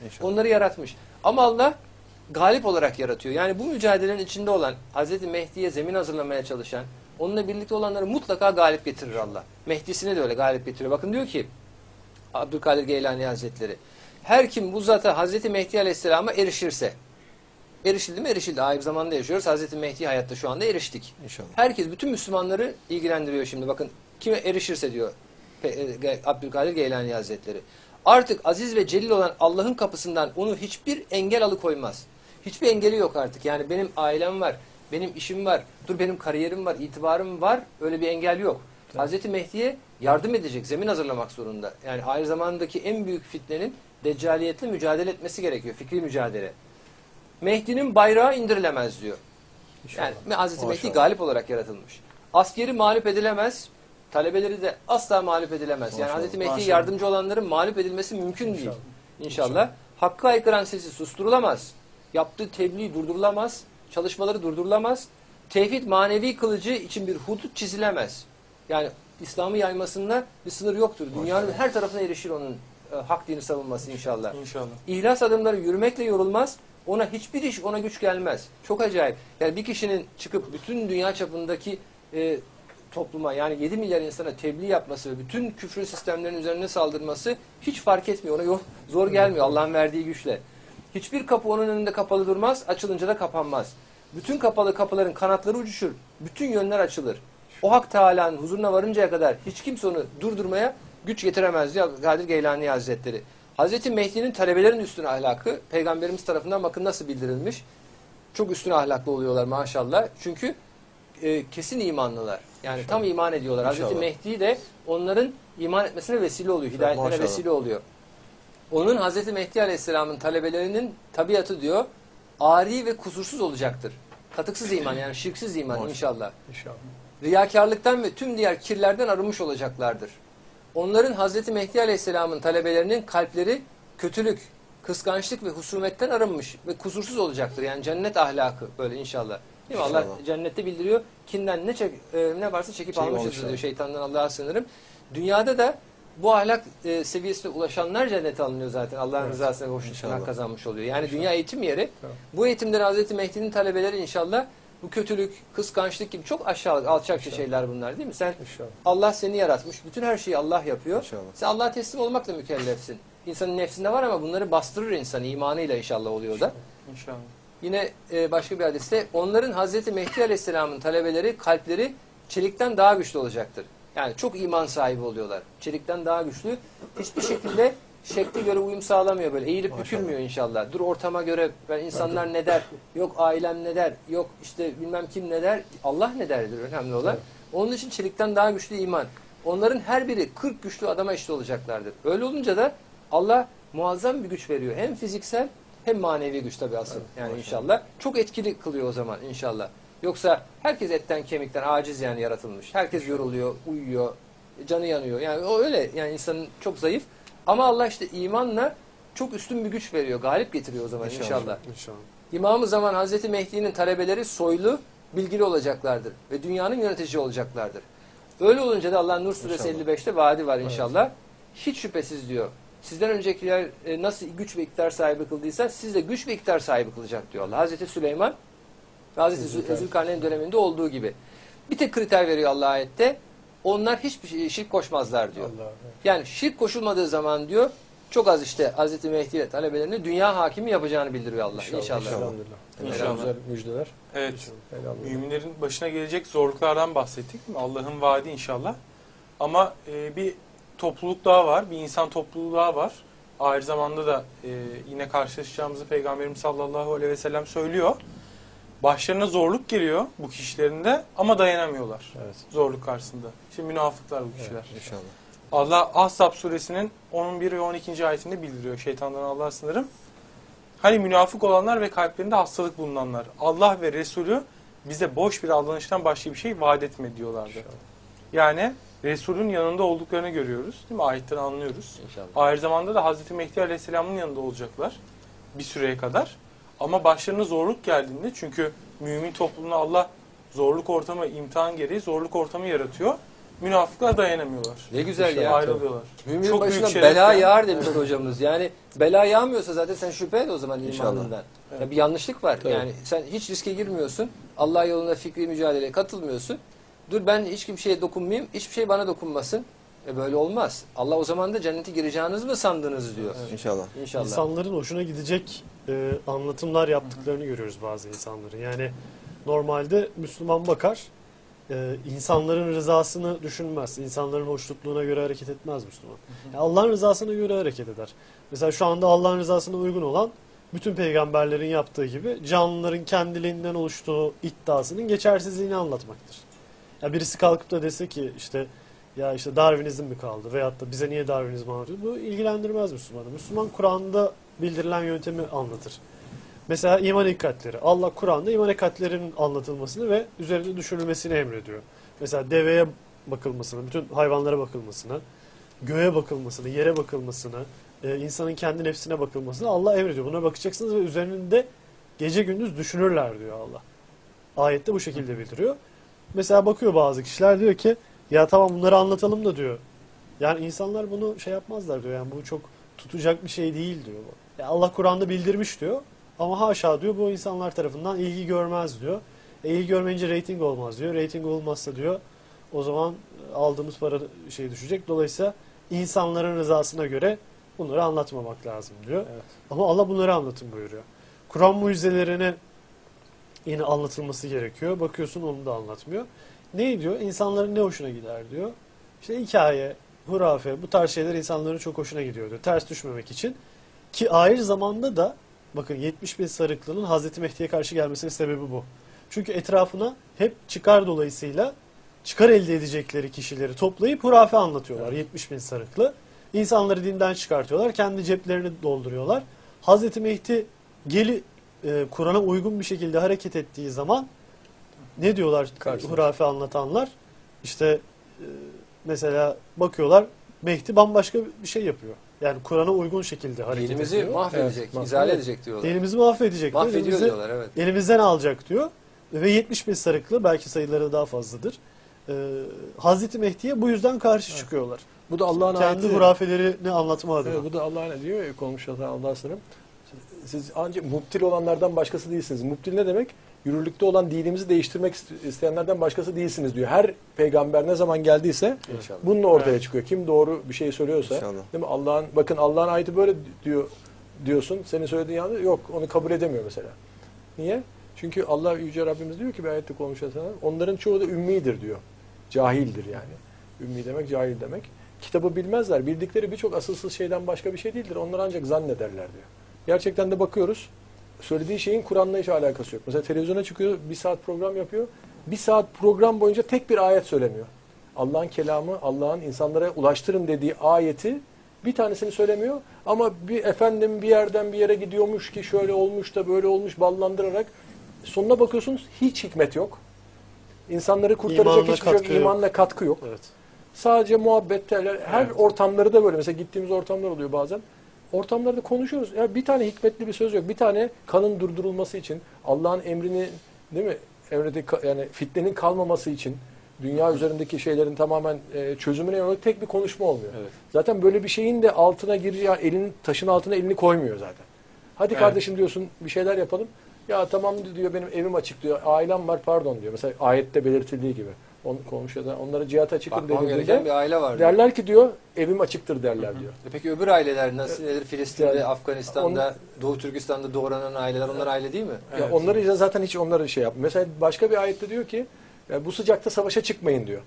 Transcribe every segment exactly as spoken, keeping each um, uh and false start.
İnşallah. Onları yaratmış. Ama Allah galip olarak yaratıyor. Yani bu mücadelenin içinde olan, Hazreti Mehdi'ye zemin hazırlamaya çalışan, onunla birlikte olanları mutlaka galip getirir Allah. Mehdi'sine de öyle galip getiriyor. Bakın diyor ki Abdülkadir Geylani Hazretleri, her kim bu zata Hazreti Mehdi Aleyhisselam'a erişirse, erişildi mi? Erişildi. Aynı zamanda yaşıyoruz. Hazreti Mehdi hayatta şu anda eriştik. İnşallah. Herkes, bütün Müslümanları ilgilendiriyor şimdi. Bakın kime erişirse diyor Abdülkadir Geylani Hazretleri. Artık aziz ve celil olan Allah'ın kapısından onu hiçbir engel alıkoymaz. Hiçbir engeli yok artık. Yani benim ailem var, benim işim var, dur benim kariyerim var, itibarım var. Öyle bir engel yok. Evet. Hazreti Mehdi'ye yardım edecek, zemin hazırlamak zorunda. Yani aynı zamandaki en büyük fitnenin deccaliyetle mücadele etmesi gerekiyor. Fikri mücadele. Mehdi'nin bayrağı indirilemez diyor. İnşallah. Yani Hazreti Maşallah. Mehdi galip olarak yaratılmış. Askeri mağlup edilemez, talebeleri de asla mağlup edilemez. Maşallah. Yani Hazreti Mehdi'ye yardımcı olanların mağlup edilmesi mümkün İnşallah. değil. İnşallah. İnşallah. Hakkı aykıran sesi susturulamaz. Yaptığı tebliğ durdurulamaz. Çalışmaları durdurulamaz. Tevhid manevi kılıcı için bir hudut çizilemez. Yani İslam'ı yaymasında bir sınır yoktur. Dünyanın Maşallah. her tarafına erişir onun e, hak dini savunması inşallah. İnşallah. İhlas adımları yürümekle yorulmaz. Ona hiçbir iş ona güç gelmez. Çok acayip. Yani bir kişinin çıkıp bütün dünya çapındaki e, topluma, yani yedi milyar insana tebliğ yapması ve bütün küfrün sistemlerinin üzerine saldırması hiç fark etmiyor. Ona yok, zor gelmiyor Allah'ın verdiği güçle. Hiçbir kapı onun önünde kapalı durmaz, açılınca da kapanmaz. Bütün kapalı kapıların kanatları uçuşur, bütün yönler açılır. O Hak Teala'nın huzuruna varıncaya kadar hiç kimse onu durdurmaya güç getiremez diyor Kadir Geylani Hazretleri. Hazreti Mehdi'nin talebelerin üstün ahlakı Peygamberimiz tarafından bakın nasıl bildirilmiş. Çok üstün ahlaklı oluyorlar maşallah. Çünkü e, kesin imanlılar. Yani İnşallah. tam iman ediyorlar. İnşallah. Hazreti Mehdi de onların iman etmesine vesile oluyor. Hidayetlerine maşallah. vesile oluyor. Onun Hazreti Mehdi Aleyhisselam'ın talebelerinin tabiatı diyor ari ve kusursuz olacaktır. Katıksız iman, yani şirksiz iman maşallah. inşallah. İnşallah. Riyakarlıktan ve tüm diğer kirlerden arınmış olacaklardır. Onların Hazreti Mehdi Aleyhisselam'ın talebelerinin kalpleri kötülük, kıskançlık ve husumetten arınmış ve kusursuz olacaktır. Yani cennet ahlakı böyle inşallah. Değil mi? Allah cennette bildiriyor. Kinden ne çek, e, ne varsa çekip şey almışız diyor. Şeytandan Allah'a sığınırım. Dünyada da bu ahlak e, seviyesine ulaşanlar cennete alınıyor zaten. Allah'ın evet. rızasına hoşnutluğuna kazanmış oluyor. Yani inşallah. dünya eğitim yeri. Evet. Bu eğitimde Hazreti Mehdi'nin talebeleri inşallah bu kötülük, kıskançlık gibi çok aşağılık, alçakça İnşallah. şeyler bunlar değil mi? Sen İnşallah. Allah seni yaratmış. Bütün her şeyi Allah yapıyor. İnşallah. Sen Allah'a teslim olmakla mükellefsin. İnsanın nefsinde var ama bunları bastırır insan imanıyla inşallah oluyor da. İnşallah. Yine e, başka bir hadiste onların Hazreti Mehdi Aleyhisselam'ın talebeleri kalpleri çelikten daha güçlü olacaktır. Yani çok iman sahibi oluyorlar. Çelikten daha güçlü. Hiçbir şekilde şekle göre uyum sağlamıyor böyle. Eğilip Maşallah. bükülmüyor inşallah. Dur ortama göre ben insanlar ne der? Yok ailem ne der? Yok işte bilmem kim ne der? Allah ne derdir önemli olan. Evet. Onun için çelikten daha güçlü iman. Onların her biri kırk güçlü adama eşit olacaklardır. Öyle olunca da Allah muazzam bir güç veriyor. Hem fiziksel hem manevi güç tabii asıl. Evet, yani Maşallah. inşallah. Çok etkili kılıyor o zaman inşallah. Yoksa herkes etten kemikten aciz yani yaratılmış. Herkes yoruluyor, uyuyor, canı yanıyor. Yani o öyle. Yani insanın çok zayıf. Ama Allah işte imanla çok üstün bir güç veriyor. Galip getiriyor o zaman inşallah. inşallah. inşallah. İmam-ı Zaman Hazreti Mehdi'nin talebeleri soylu, bilgili olacaklardır. Ve dünyanın yönetici olacaklardır. Öyle olunca da Allah Nur Suresi inşallah. elli beşte vaadi var inşallah. Evet. Hiç şüphesiz diyor. Sizden öncekiler nasıl güç ve iktidar sahibi kıldıysa siz de güç ve iktidar sahibi kılacak diyor Allah. Hazreti Süleyman Hazreti Zülkarneyn döneminde olduğu gibi. Bir tek kriter veriyor Allah ayette. Onlar hiçbir şey, şirk koşmazlar diyor. Allah, evet. Yani şirk koşulmadığı zaman diyor çok az işte Hazreti Mehdi ile talebelerini dünya hakimi yapacağını bildiriyor Allah. İnşallah. İnşallah. İnşallah. İnşallah. İnşallah. Müjdeler. Evet. Müminlerin başına gelecek zorluklardan bahsettik. Allah'ın vaadi inşallah. Ama e, bir topluluk daha var. Bir insan topluluğu daha var. Aynı zamanda da e, yine karşılaşacağımızı Peygamberimiz sallallahu aleyhi ve sellem söylüyor. Başlarına zorluk geliyor bu kişilerin de ama dayanamıyorlar evet. zorluk karşısında. Şimdi münafıklar bu kişiler. Evet, inşallah. Allah Ahzab suresinin on bir ve on ikinci ayetinde bildiriyor. Şeytandan Allah'a sınırım. Hani münafık olanlar ve kalplerinde hastalık bulunanlar. Allah ve Resulü bize boş bir aldanıştan başka bir şey vaat etme diyorlardı. İnşallah. Yani Resul'ün yanında olduklarını görüyoruz. Değil mi? Ayetten anlıyoruz. İnşallah. Aynı zamanda da Hazreti Mehdi Aleyhisselam'ın yanında olacaklar. Bir süreye kadar. Ama başlarına zorluk geldiğinde çünkü mümin toplumuna Allah zorluk ortamı, imtihan gereği zorluk ortamı yaratıyor. münafıklar dayanamıyorlar. Ne güzel İnşallah ya. ayrılıyorlar. Müminin Çok büyük başına şeref bela ya. yağar demiş hocamız. Yani bela yağmıyorsa zaten sen şüphe et o zaman İnşallah. imanından. Ya bir yanlışlık var. Tabii. Yani sen hiç riske girmiyorsun. Allah yolunda fikri mücadeleye katılmıyorsun. Dur ben hiç kimseye dokunmayayım. Hiçbir şey bana dokunmasın. E böyle olmaz. Allah o zaman da cennete gireceğiniz mi sandınız diyor. İnşallah. İnşallah. İnsanların hoşuna gidecek e, anlatımlar yaptıklarını görüyoruz bazı insanların. Yani normalde Müslüman bakar, e, insanların rızasını düşünmez. İnsanların hoşnutluğuna göre hareket etmez Müslüman. Yani Allah'ın rızasına göre hareket eder. Mesela şu anda Allah'ın rızasına uygun olan bütün peygamberlerin yaptığı gibi canlıların kendiliğinden oluştuğu iddiasının geçersizliğini anlatmaktır. Ya birisi kalkıp da dese ki işte ya işte Darwinizm mi kaldı veyahut da bize niye Darwinizm anlatıyor? Bu ilgilendirmez Müslümanı. Müslüman Kur'an'da bildirilen yöntemi anlatır. Mesela iman hakikatleri. Allah Kur'an'da iman hakikatlerinin anlatılmasını ve üzerinde düşünülmesini emrediyor. Mesela deveye bakılmasını, bütün hayvanlara bakılmasını, göğe bakılmasını, yere bakılmasını, e, insanın kendi nefsine bakılmasını Allah emrediyor. Buna bakacaksınız ve üzerinde gece gündüz düşünürler diyor Allah. Ayette bu şekilde bildiriyor. Mesela bakıyor bazı kişiler diyor ki ya tamam bunları anlatalım da diyor. Yani insanlar bunu şey yapmazlar diyor. Yani bu çok tutacak bir şey değil diyor. Ya Allah Kur'an'da bildirmiş diyor. Ama haşa diyor bu insanlar tarafından ilgi görmez diyor. E, ilgi görmeyince reyting olmaz diyor. Reyting olmazsa diyor o zaman aldığımız para şey düşecek. Dolayısıyla insanların rızasına göre bunları anlatmamak lazım diyor. Evet. Ama Allah bunları anlatın buyuruyor. Kur'an mucizelerine yine anlatılması gerekiyor. Bakıyorsun onu da anlatmıyor. Ne diyor? İnsanların ne hoşuna gider diyor. İşte hikaye, hurafe bu tarz şeyler insanların çok hoşuna gidiyor diyor. Ters düşmemek için. Ki aynı zamanda da bakın yetmiş bin sarıklının Hazreti Mehdi'ye karşı gelmesinin sebebi bu. Çünkü etrafına hep çıkar dolayısıyla çıkar elde edecekleri kişileri toplayıp hurafe anlatıyorlar. Evet. yetmiş bin sarıklı. İnsanları dinden çıkartıyorlar. Kendi ceplerini dolduruyorlar. Hazreti Mehdi geli e, Kur'an'a uygun bir şekilde hareket ettiği zaman ne diyorlar Karşımız. hurafe anlatanlar? İşte e, mesela bakıyorlar Mehdi bambaşka bir şey yapıyor. Yani Kur'an'a uygun şekilde hareket Dinimizi ediyor. mahvedecek, Evet, izale evet. edecek diyorlar. Dinimizi mahvedecek. diyor. Mahvediyor Elimize- diyorlar evet. Elimizden alacak diyor. Ve yetmiş bin sarıklı belki sayıları daha fazladır. Ee, Hazreti Mehdi'ye bu yüzden karşı Evet. çıkıyorlar. Bu da Allah'ın Kendi ayeti. hurafelerini anlatma adına. Evet, bu da Allah'ın ne diyor ya komşudan Allah'a sınırım. Siz ancak mubtil olanlardan başkası değilsiniz. Mubtil ne demek? Yürürlükte olan dinimizi değiştirmek isteyenlerden başkası değilsiniz diyor. Her peygamber ne zaman geldiyse İnşallah. bununla ortaya Evet. çıkıyor. Kim doğru bir şey söylüyorsa. İnşallah. Değil mi? Allah'ın bakın Allah'ın ayeti böyle diyor diyorsun. Senin söylediğin yanında yok. Onu kabul edemiyor mesela. Niye? Çünkü Allah Yüce Rabbimiz diyor ki bir ayette konuşuyorsa onların çoğu da ümmidir diyor. Cahildir yani. Ümmi demek cahil demek. Kitabı bilmezler. Bildikleri birçok asılsız şeyden başka bir şey değildir. Onlar ancak zannederler diyor. Gerçekten de bakıyoruz. Söylediği şeyin Kur'an'la hiç alakası yok. Mesela televizyona çıkıyor, bir saat program yapıyor. Bir saat program boyunca tek bir ayet söylemiyor. Allah'ın kelamı, Allah'ın insanlara ulaştırın dediği ayeti bir tanesini söylemiyor. Ama bir efendim bir yerden bir yere gidiyormuş ki şöyle olmuş da böyle olmuş ballandırarak sonuna bakıyorsunuz hiç hikmet yok. İnsanları kurtaracak İmanla hiçbir şey yok. katkı yok. İmanla katkı yok. Evet. Sadece muhabbetler, her Evet. ortamları da böyle. Mesela gittiğimiz ortamlar oluyor bazen. Ortamlarda konuşuyoruz. Ya bir tane hikmetli bir söz yok. Bir tane kanın durdurulması için, Allah'ın emrini, değil mi? Emrede yani fitnenin kalmaması için, dünya üzerindeki şeylerin tamamen e, çözümüne yönelik tek bir konuşma olmuyor. Evet. Zaten böyle bir şeyin de altına gireceği, elin taşın altına elini koymuyor zaten. Hadi Evet. kardeşim diyorsun, bir şeyler yapalım. Ya tamam diyor, benim evim açık diyor. Ailem var pardon diyor. Mesela ayette belirtildiği gibi. On, komşuda onlara cihata çıkın Bakmam gereken dediğinde bir aile var. diyor. derler ki diyor evim açıktır derler diyor. E Peki öbür aileler nasıl nedir? Filistin'de, Yani Afganistan'da, Doğu Türkistan'da doğranan aileler onlar aile değil mi? Ya Evet. onları zaten hiç onları şey yapmıyor. Mesela başka bir ayette diyor ki ya bu sıcakta savaşa çıkmayın diyor.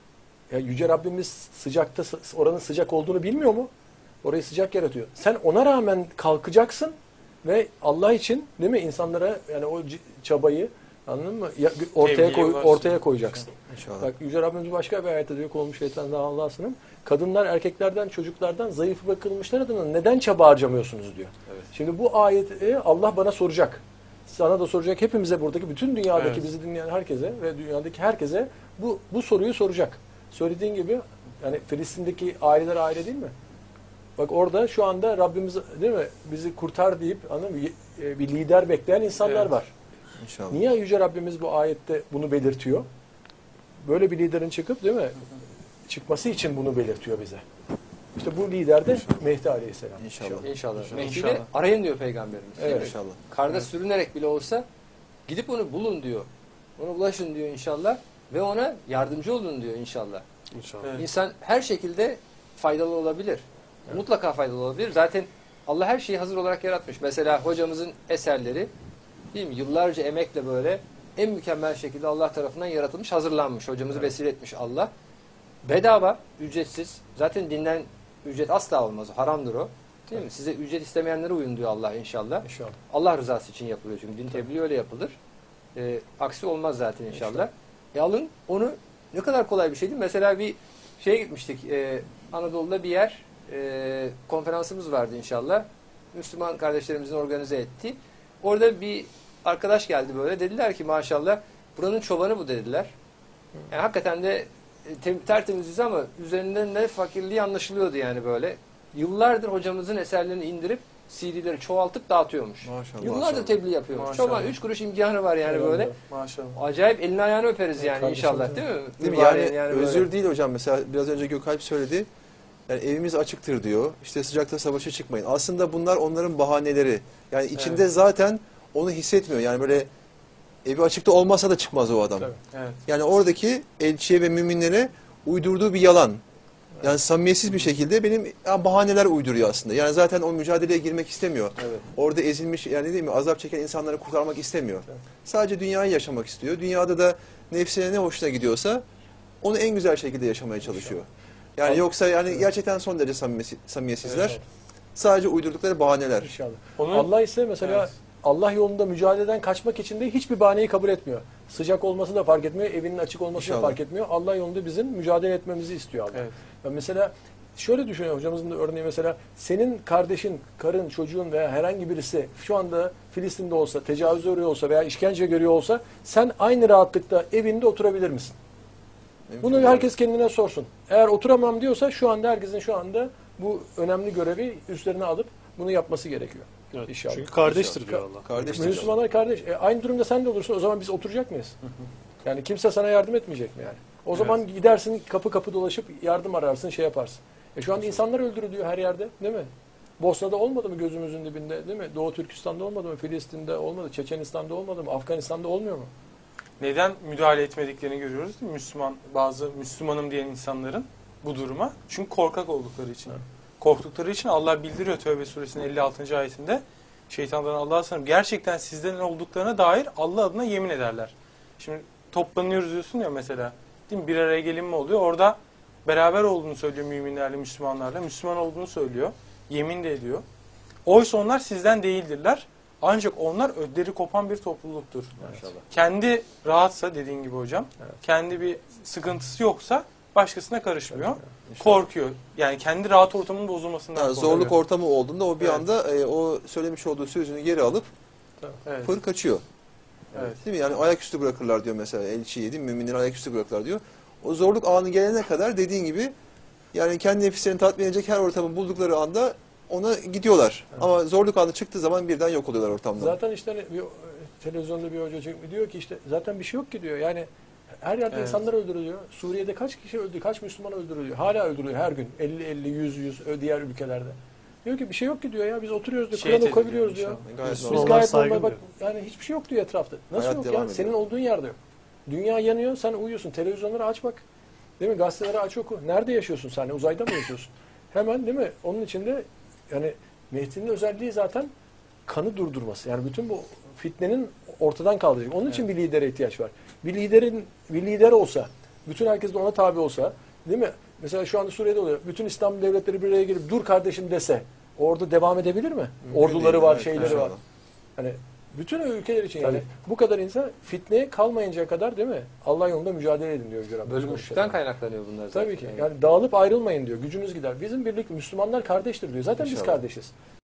Ya Yüce Rabbimiz sıcakta oranın sıcak olduğunu bilmiyor mu? Orayı sıcak yaratıyor. Sen ona rağmen kalkacaksın ve Allah için değil mi insanlara yani o c- çabayı anladın mı? Ya, ortaya Tebliğ koy, varsın. ortaya koyacaksın. İnşallah. Bak Yüce Rabbimiz başka bir ayette diyor ki olmuş şeytandan Allah'a sınırım. Kadınlar erkeklerden çocuklardan zayıf bakılmışlar adına neden çaba harcamıyorsunuz diyor. Evet. Şimdi bu ayeti Allah bana soracak. Sana da soracak. Hepimize buradaki bütün dünyadaki Evet. bizi dinleyen herkese ve dünyadaki herkese bu bu soruyu soracak. Söylediğin gibi yani Filistin'deki aileler aile değil mi? Bak orada şu anda Rabbimiz değil mi bizi kurtar deyip anladın mı? Y- bir lider bekleyen insanlar Evet. var. İnşallah. Niye Yüce Rabbimiz bu ayette bunu belirtiyor? Böyle bir liderin çıkıp değil mi? çıkması için bunu belirtiyor bize. İşte bu lider de Mehdi Aleyhisselam. İnşallah. İnşallah. İnşallah. Mehdi'yle İnşallah. arayın diyor Peygamberimiz. değil Evet. mi? İnşallah. Karda sürünerek bile olsa gidip onu bulun diyor. Ona ulaşın diyor inşallah. Ve ona yardımcı olun diyor inşallah. İnşallah. Evet. İnsan her şekilde faydalı olabilir. Mutlaka faydalı olabilir. Zaten Allah her şeyi hazır olarak yaratmış. Mesela hocamızın eserleri değil mi? Yıllarca emekle böyle en mükemmel şekilde Allah tarafından yaratılmış, hazırlanmış. Hocamızı Evet. vesile etmiş Allah. Bedava, ücretsiz. Zaten dinden ücret asla olmaz. Haramdır o. Değil mi? Size ücret istemeyenlere uyun diyor Allah inşallah. İnşallah. Allah rızası için yapılıyor çünkü din tebliğ öyle yapılır. Ee, aksi olmaz zaten inşallah. İnşallah. E alın onu, ne kadar kolay bir şey değil mi? Mesela bir şeye gitmiştik. E, Anadolu'da bir yer e, konferansımız vardı inşallah. Müslüman kardeşlerimizin organize ettiği. Orada bir arkadaş geldi böyle. Dediler ki maşallah buranın çobanı bu dediler. Yani hakikaten de e, tem, tertemiziz ama üzerinden de fakirliği anlaşılıyordu yani böyle. Yıllardır hocamızın eserlerini indirip C D'leri çoğaltıp dağıtıyormuş. Maşallah. Yıllardır Maşallah. tebliğ yapıyormuş. Maşallah. Çoban üç kuruş imkanı var yani Eyvallah. böyle. Maşallah. Acayip elini ayağını öperiz yani Kardeşim inşallah değil değil mi? Değil mi? Mübarek Yani, böyle. özür değil hocam. Mesela biraz önce Gökalp söyledi. Yani evimiz açıktır diyor. İşte sıcakta savaşa çıkmayın. Aslında bunlar onların bahaneleri. Yani içinde Evet. zaten onu hissetmiyor. Yani böyle evi açıkta olmasa da çıkmaz o adam. Tabii. Evet. Yani oradaki elçiye ve müminlere uydurduğu bir yalan. Yani samimiyetsiz bir şekilde benim ya bahaneler uyduruyor aslında. Yani zaten o mücadeleye girmek istemiyor. Evet. Orada ezilmiş yani değil mi azap çeken insanları kurtarmak istemiyor. Evet. Sadece dünyayı yaşamak istiyor. Dünyada da nefsine ne hoşuna gidiyorsa onu en güzel şekilde yaşamaya çalışıyor. Yani Tabii. yoksa yani Evet. gerçekten son derece samimiyesi- samimiyetsizler. Evet. Sadece uydurdukları bahaneler. İnşallah. Onun, Allah ise mesela Evet. Allah yolunda mücadeleden kaçmak için de hiçbir bahaneyi kabul etmiyor. Sıcak olması da fark etmiyor, evinin açık olması İnşallah. da fark etmiyor. Allah yolunda bizim mücadele etmemizi istiyor Allah. Evet. Ya mesela şöyle düşünüyorum, hocamızın da örneği mesela senin kardeşin, karın, çocuğun veya herhangi birisi şu anda Filistin'de olsa, tecavüze uğruyor olsa veya işkence görüyor olsa sen aynı rahatlıkta evinde oturabilir misin? Mümkün Bunu değil. herkes kendine sorsun. Eğer oturamam diyorsa şu anda herkesin şu anda bu önemli görevi üstlerine alıp bunu yapması gerekiyor. Evet. İnşallah. Çünkü kardeştir İnşallah. diyor Allah. Kardeştir. Müslümanlar kardeş. E, aynı durumda sen de olursun. O zaman biz oturacak mıyız? Yani kimse sana yardım etmeyecek mi yani? O zaman gidersin kapı kapı dolaşıp yardım ararsın, şey yaparsın. E şu anda insanlar öldürülüyor her yerde, değil mi? Bosna'da olmadı mı gözümüzün dibinde, değil mi? Doğu Türkistan'da olmadı mı? Filistin'de olmadı, Çeçenistan'da olmadı mı? Afganistan'da olmuyor mu? neden müdahale etmediklerini görüyoruz değil mi? Müslüman, bazı Müslümanım diyen insanların bu duruma. Çünkü korkak oldukları için. Evet. Korktukları için Allah bildiriyor Tevbe suresinin elli altıncı ayetinde. Şeytanların Allah'a sanırım gerçekten sizden olduklarına dair Allah adına yemin ederler. Şimdi toplanıyoruz diyorsun ya mesela. Değil mi? Bir araya gelin mi oluyor? Orada beraber olduğunu söylüyor müminlerle, Müslümanlarla. Müslüman olduğunu söylüyor. Yemin de ediyor. Oysa onlar sizden değildirler. Ancak onlar ödleri kopan bir topluluktur. Maşallah. Kendi rahatsa dediğin gibi hocam, Evet. kendi bir sıkıntısı yoksa başkasına karışmıyor. İnşallah. Korkuyor. Yani kendi rahat ortamının bozulmasından Yani korkuyor. zorluk ortamı olduğunda o bir Evet. anda e, o söylemiş olduğu sözünü geri alıp Evet. pır kaçıyor. Evet. Değil mi? Yani ayaküstü bırakırlar diyor mesela elçiyi değil mi? Müminleri ayaküstü bırakırlar diyor. O zorluk anı gelene kadar dediğin gibi yani kendi nefislerini tatmin edecek her ortamı buldukları anda ona gidiyorlar. Evet. Ama zorluk anı çıktığı zaman birden yok oluyorlar ortamdan. Zaten işte hani bir, televizyonda bir hoca çıkıyor, diyor ki işte zaten bir şey yok ki diyor. Yani her yerde Evet. insanlar öldürülüyor. Suriye'de kaç kişi öldü, kaç Müslüman öldürülüyor. Hala öldürülüyor her gün. elli elli yüz yüz diğer ülkelerde. Diyor ki bir şey yok ki diyor ya. Biz oturuyoruz diyor. Şehit Kur'an okuyabiliyoruz ediliyor diyor. inşallah. Gayet Biz normal. Müslümanlar gayet normal saygın bak yani hiçbir şey yok diyor etrafta. Nasıl Hayat yok devam ya? ediyor. Senin olduğun yerde yok. Dünya yanıyor, sen uyuyorsun. Televizyonları aç bak. Değil mi? Gazeteleri aç oku. Nerede yaşıyorsun sen? Uzayda mı yaşıyorsun? Hemen değil mi? Onun içinde yani Mehdi'nin özelliği zaten kanı durdurması. Yani bütün bu fitnenin ortadan kaldıracak. Onun için bir lidere ihtiyaç var. Bir liderin bir lider olsa, bütün herkes de ona tabi olsa, değil mi? Mesela şu anda Suriye'de oluyor. Bütün İslam devletleri bir araya gelip dur kardeşim dese, orada devam edebilir mi? Mümkün Orduları değil, var, evet, şeyleri inşallah. var. Hani bütün ülkeler için yani Tabii. bu kadar insan fitneye kalmayıncaya kadar değil mi? Allah yolunda mücadele edin diyor Yüce Rabbimiz. Bölünmüşlükten kaynaklanıyor bunlar zaten. Tabii ki. Yani dağılıp ayrılmayın diyor. Gücünüz gider. Bizim birlik Müslümanlar kardeştir diyor. Zaten biz İnşallah. kardeşiz.